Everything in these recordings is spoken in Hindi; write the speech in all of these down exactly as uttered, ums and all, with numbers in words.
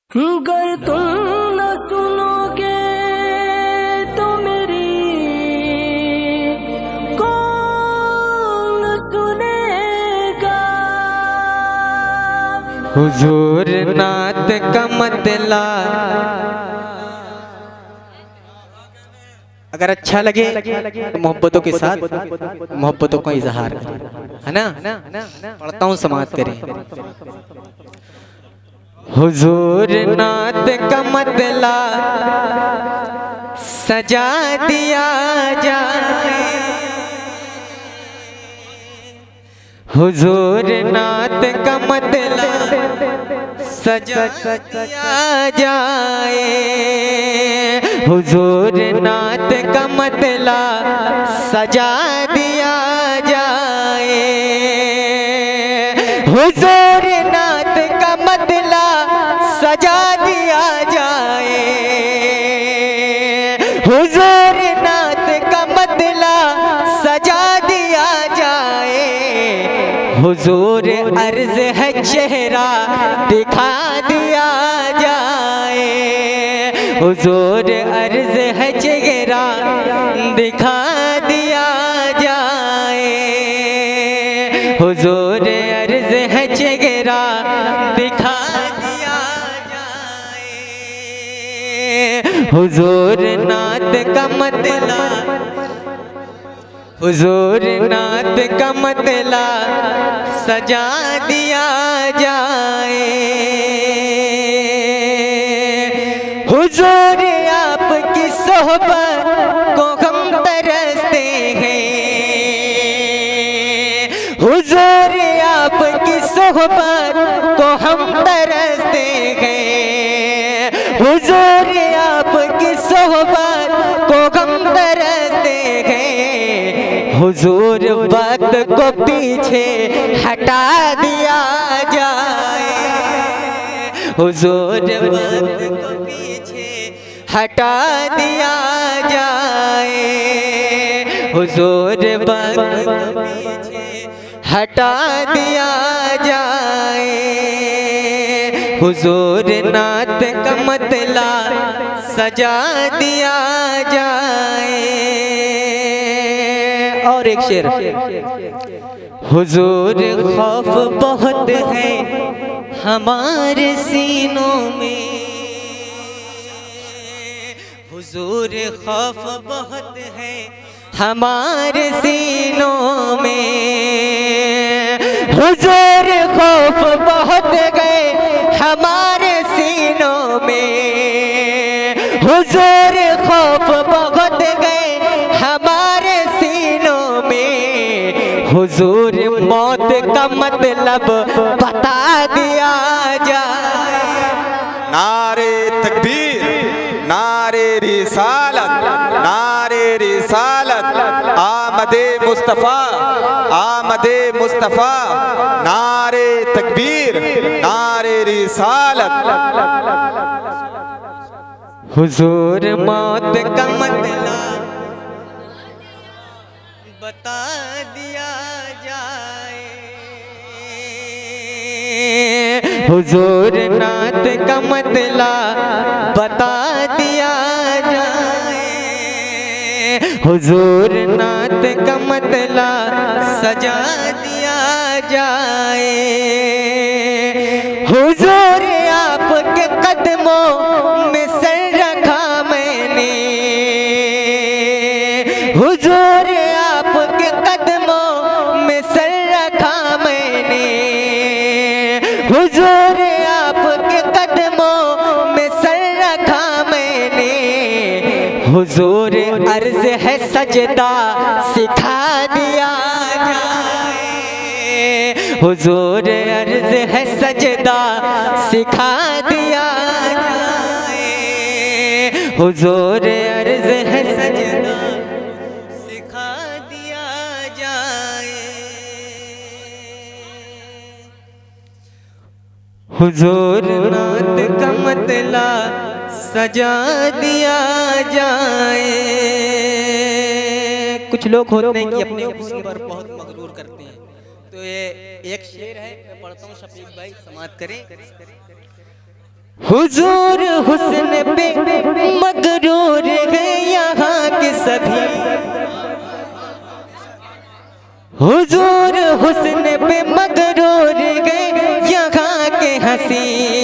गर तुम न सुनोगे तो मेरी कौन सुनेगा। हुजूर नात का मतला अगर अच्छा लगे तो मोहब्बतों के साथ मोहब्बतों का इजहार करें, है ना। पढ़ता हूँ, समाअत करें। हुजूर नात का मतला सजा दिया जाए। हुजूर नात का मतला सजा दिया जाए। हुजूर नात का मतला सजा दिया जाए। हुजूर नात का मतला सजा दिया जाए। हुजूर नात का मतला सजा दिया जाए। हुजूर अर्ज है चेहरा दिखा दिया जाए। हुजूर अर्ज है चेहरा दिखा दिया जाए। हुजूर अर्ज है चेहरा दिखा दिया जाए। हुजूर नात का मतला हुजूर नात का मतला सजा दिया जाए। हुजूर आपकी सोहबत को हम तरसते हैं। हुजूर आपकी सोहबत को हम तरसते हैं। हुजूर आपकी सोहबत को हम तरसते हैं। हुजूर वक्त को पीछे हटा दिया जाए। हुजूर वक्त को पीछे हटा दिया जाए। हुजूर वक्त को पीछे हटा दिया जाए। हुजूर नात का मतला सजा दिया जाए। और एक शेर। हुजूर खौफ बहुत है हमारे सीनों में। हुजूर खौफ बहुत है हमारे सीनों में। हुजूर खौफ बहुत गए हमारे सीनों में। हुजूर खौफ बहुत गए हमारे सीनों में। हुजूर मौत का मतलब बता दिया जाए। नारे तकबीर, नारे रिसालत, नारे रिसालत, आमदे मुस्तफ़ा, आमदे मुस्तफ़ा, नारे तकबीर, नारे रिसालत। हुजूर मौत का मतलब बता दिया जाए। हुजूर नात का मतला बता दिया जाए। हुजूर नात का मतला सजा दिया जाए। हुजूर आपके कदमों में सर रखा मैंने। हुजूर आपके कदमों में सर रखा मैंने। हुजूर आपके कदमों में सर रखा मैंने। हुजूर अर्ज है सजदा सिखा दिया जाए। हुजूर अर्ज है सजदा सिखा दिया जाए। हुजूर अर्ज है सजदा सिखा दिया जाए। हुजूर नात का मतला सजा दिया जाए। कुछ लोग होते हैं कि अपने हुस्न पर बहुत मगरूर करते हैं, तो ये एक शेर है, मैं पढ़ता हूँ, शफीक भाई समाअत करें। हुजूर हुस्न पे मगरूर है यहाँ के सभी, हुजूर हुस्न पे मगरूर है यहाँ के हंसी,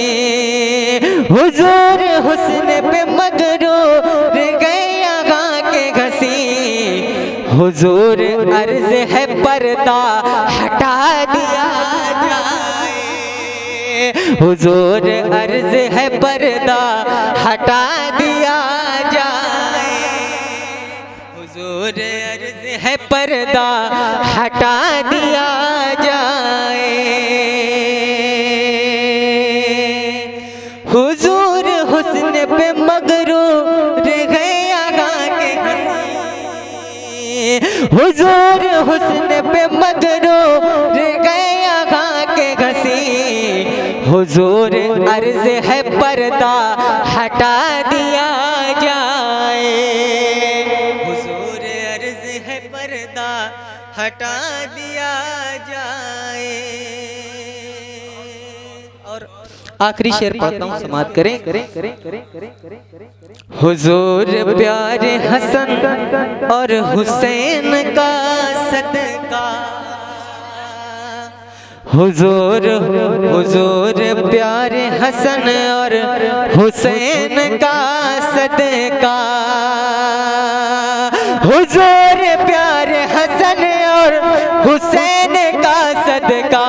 हुजूर हुस्न पे मगरूर है यहाँ के हंसी, हुजूर अर्ज है पर्दा हटा दिया जाए, हुजूर अर्ज है पर्दा हटा दिया जाए, हुजूर अर्ज है पर्दा हटा दिया जाए, हुजूर हुस्न पे मगरूर है यहाँ के हंसी, हुजूर हुस्न पे मगरूर है यहाँ के हंसी, हुजूर अर्ज है पर्दा हटा दिया जाए, हुजूर अर्ज है पर्दा हटा दिया जाए। और आखिरी शेर पढ़ता हूँ, समाप्त करें। हुजूर प्यारे हसन और हुसैन का सदका, हुजूर हुजूर प्यारे हसन और हुसैन का सदका, हुजूर प्यारे हसन और हुसैन का सदका,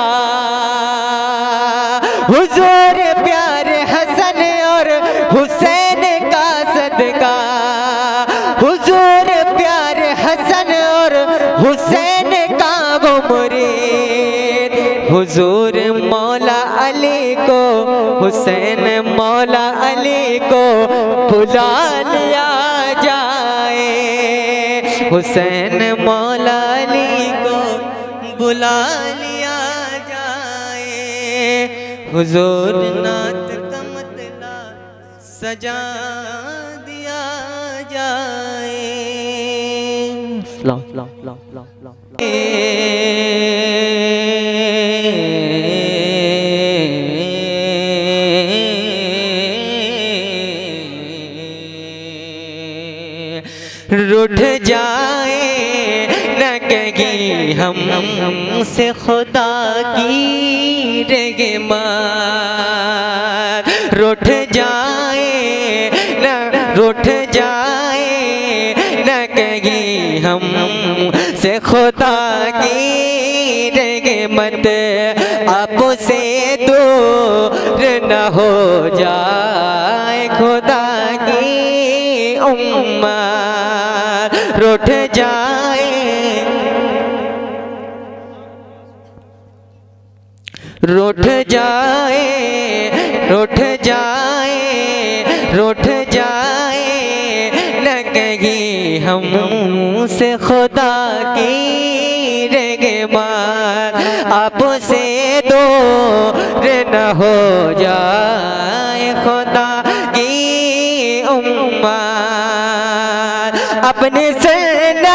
हुजूर प्यारे हसन और हुसैन का सदका, हुजूर प्यारे हसन और हुसैन का वो मुरीद, हुजूर मौला अली को हुसैन मौला अली को बुला लिया जाए, हुसैन मौला अली को बुला लिया जाए, हुजूर नात का मतला सजा दिया जाए। ला, ला, ला, ला, ला, ला। रूठ जाए न कहीं हम से खुदा की रहमत, रूठ जाए न रूठ जाए न कहीं हम से खुदा की रहमत, आपसे दूर न हो जाए खुदा की उम्मत, रूठ जाए रूठ जाए रूठ जाए रूठ जाए न कहीं हम से खुदा की रहमत, आपसे दूर न हो जाए खुदा की उम्मत, अपने सरना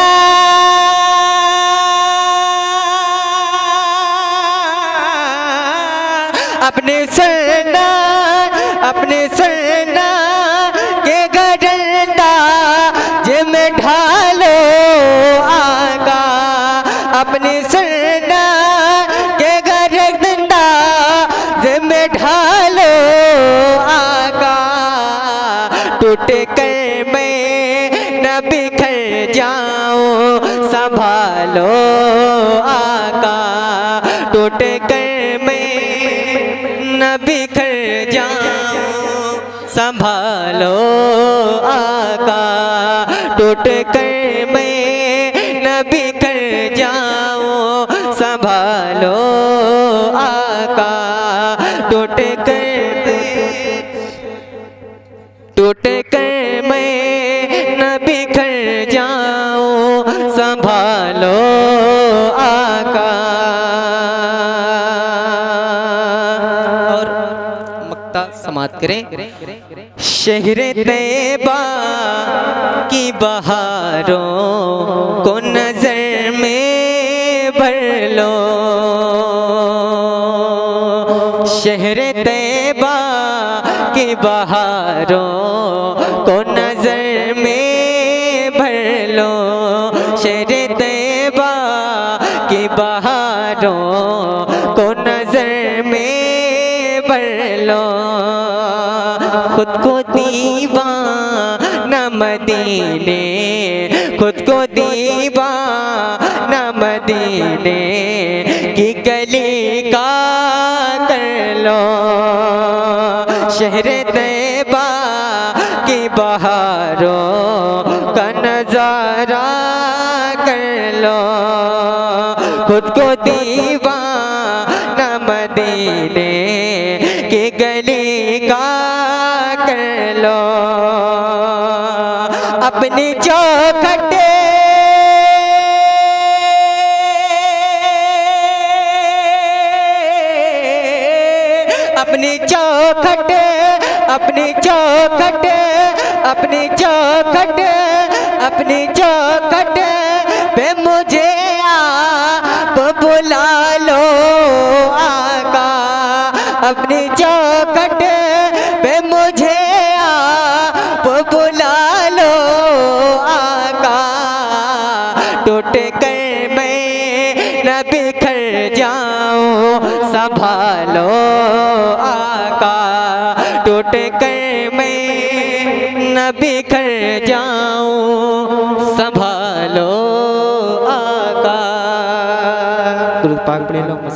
अपने सरना अपने सरना के गडंडा जिम ढालो आका, अपने सरना के गडंडा जिम ढालो आका, टूट कर मैं न बिखर जाऊं संभालो आका, टूट कर मैं न बिखर जाऊं संभालो आका, टूट कर मैं न बिखर जाऊं संभालो आका, टूट कर टूट कर मैं न बिखर जाऊं संभालो आका। और मक्ता समाप्त करें। शहरे तैबा की बहारों को नजर में भर लो, शहरे तैबा की बहारों को नजर में भर लो, शहर तैयबा की बहारों को नजर में भर लो। खुद को दीवाना मदीने, खुद को दीवाना मदीने की गली का कर लो, शहर तैयबा की बहारों का नजारा कर लो। खुद को दीवाना मदीने की गली का कर लो। अपनी चौखटे अपनी चौखटे अपनी चौखटे अपनी चौखटे अपनी चौखटे पे मुझे आप बुला लो आका। अपनी चौखटे पे मुझे आप बुला लो आका। टूट कर मैं न बिखर जाऊं संभालो आका। टूट कर मैं न बिखर जाऊं संभालो आका। गुरु पाक पढ़े लो।